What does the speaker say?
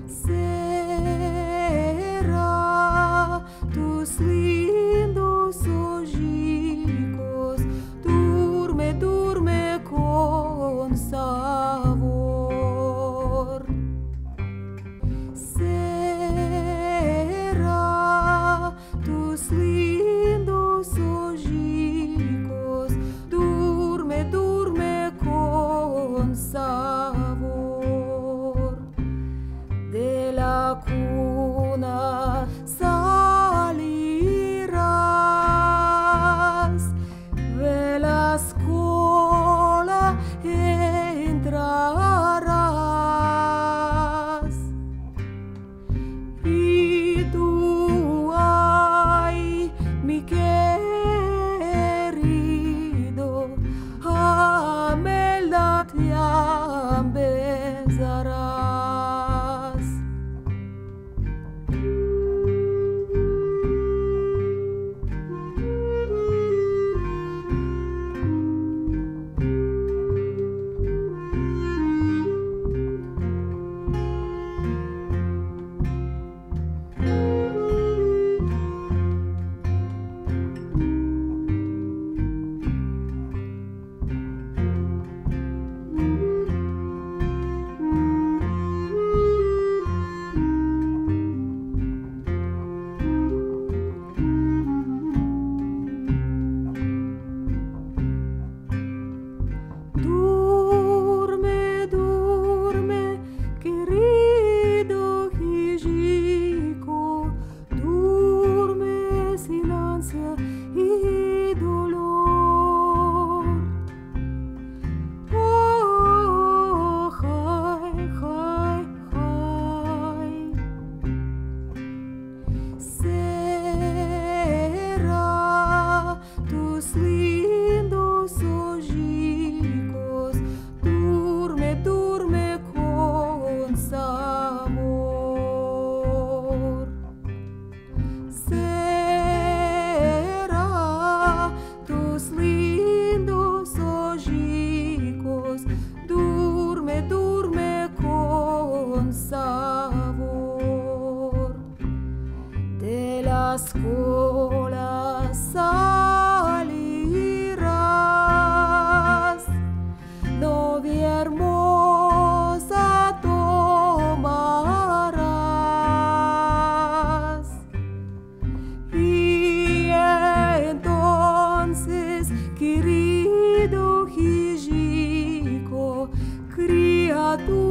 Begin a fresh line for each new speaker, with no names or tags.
Será tus lindos ojicos, durme, durme con sabor. Será tus lindos ojicos, durme, durme con sabor. De la cuna salirás, de la escuela entrarás, y tú, ay, mi querido, Amelda, te besarás. Durme, durme, querido hijico, durme sin ansia y dolor. Oh, ay, ay, ay. Será tus lindos ojicos, durme, durme con sabor. Será tus lindos ojicos, durme, durme con sabor. De la escuela salirás, novia hermosa tomarás, y entonces, querido hijico, criatura,